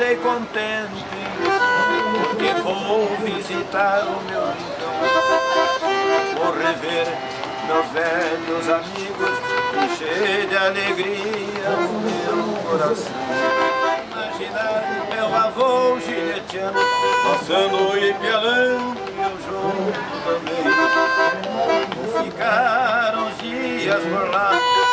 voltei contente, porque vou visitar o meu rincão. Vou rever meus velhos amigos e cheio de alegria o meu coração. Imaginar meu avô gineteando, passando e pelando e eu junto também. Vou ficar uns dias por lá,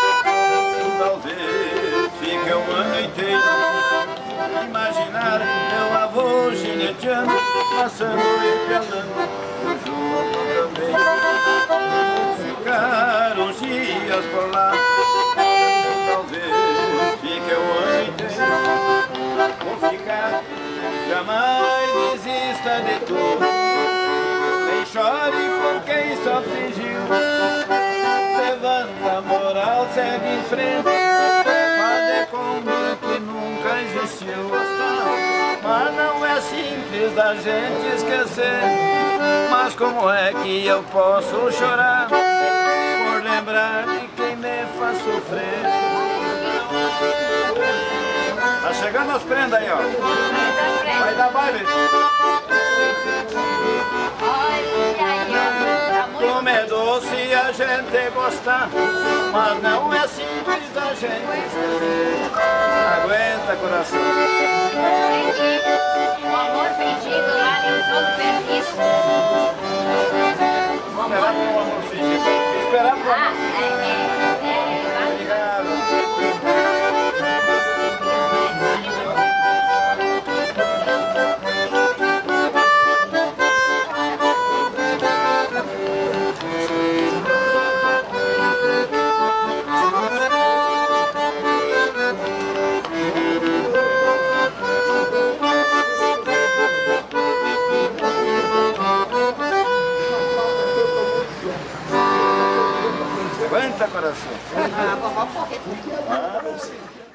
talvez fique um ano inteiro. Imaginar meu avô gineteando, passando e pelando e eu junto também. Vou ficar uns dias por lá, talvez fique um ano inteiro. Vou ficar, jamais desista de tudo, nem chore por quem só fingiu. Levanta a moral, segue em frente, fazer como que nunca existiu. Mas não é simples da gente esquecer, mas como é que eu posso chorar por lembrar de quem me faz sofrer? Tá chegando as prendas aí, ó. Vai dar baile. Como é doce a gente gostar, mas não é simples da gente esquecer. Aguenta, coração. O amor fingido lá em todo perdido. Esperar pro amor fingido. Esperar pro amor. Obrigado. Aguenta, coração. Ah, vovó morreu.